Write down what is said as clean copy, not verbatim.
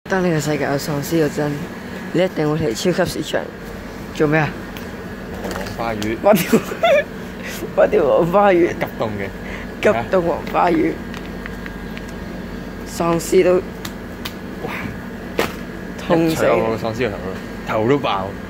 當呢個世界有喪屍嗰陣，你一定會嚟超級市場做咩啊？ 黃花魚， 買條黃花魚， 急凍嘅， 急凍黃花魚，喪屍都哇痛死！ 我個喪屍個頭都爆。